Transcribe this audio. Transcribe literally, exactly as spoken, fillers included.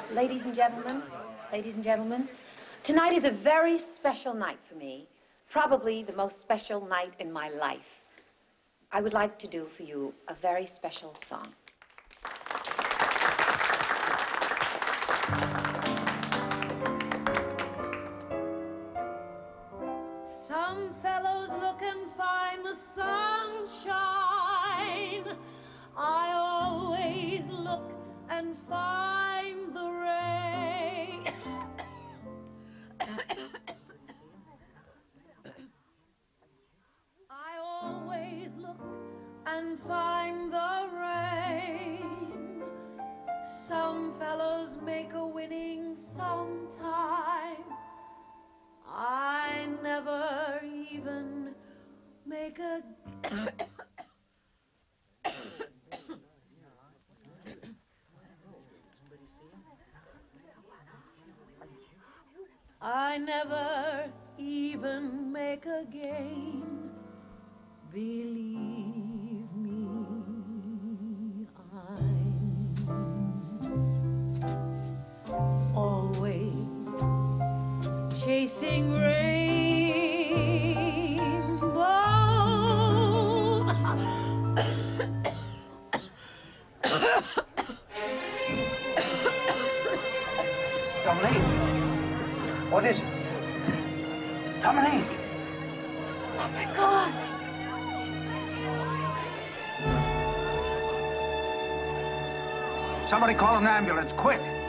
Ladies and gentlemen, ladies and gentlemen, tonight is a very special night for me, probably the most special night in my life. I would like to do for you a very special song. Some fellows look and find the sunshine. I always look and find the rain. I always look and find the rain. Some fellows make a winning sometime. I never even make a I never even make a game. Believe me, I'm always chasing rainbows. Dominique, what is it? Dominique! Oh, my God! Somebody call an ambulance, quick!